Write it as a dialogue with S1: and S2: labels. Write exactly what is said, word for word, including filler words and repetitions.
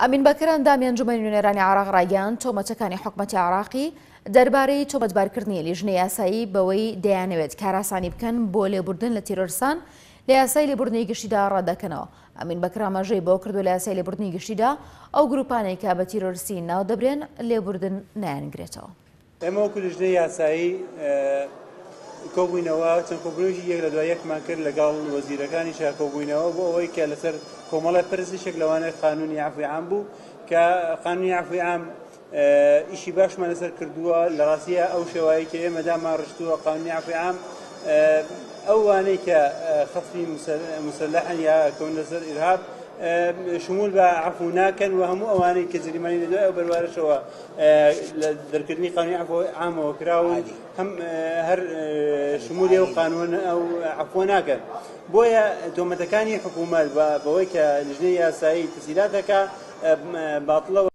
S1: ئەمین بەکر ئەندامی ئەنجومەنی نوێنەرانی عێراق ڕایگەیاند تۆمەتەکانی حکوومەتی عێراقی دەربارەی تۆمەتبارکردنی لیژنەی یاسایی بەوەی دەیانەوێت کاراسانی بکەن بۆ لێبوردن لە تیرۆریستان لە یاسای لێبوردنی گشتیدا ڕەدەکەنەوە. ئەمین بەکر ئاماژەی بۆ کردو لە یاسای لێبوردنی گشتیدا ئەو گروپانەی کە بە تیرۆریستی ناو دەبرێن لێبوردن نایانگرێتەوە.
S2: ئێمە وەکو لیژنەی یاسایی کۆبووینەوە چەند کۆبوونەوەیەکی یەک لە دوای یەکمان کرد لەگەڵ وەزیرەکانی شا کۆبووینەوە بۆ ئەوەی کە لەسەر کۆمەڵە پرسیشێک لەوانەیە قانونی عەفوی عام بوو کە قانونی عەفوی عام ئیشی باشمان لەسەر کردووە لە ڕاستیە ئەو شێوایی کە ئێمە دامان ڕشتووە قانونی عەفوی عام ئەو وانەی کە خەسفی مسلحن یا کەون لەسەر ئیرهاب شمول بە عەفو ناکەن و هەموو ئەوانەی کە جریمانی لە دوای ئەو بەروارەشەوە لە دەرکردنی قانونی عەفوی عامەوە کراون هەم هەر شمولی ئەو قانون ئەو عەفوە ناکەن. بۆیە تۆمەتەکانی حکوومەت بەوەی کە لیژنەی یاسایی تەسهیلات دەکات باتڵە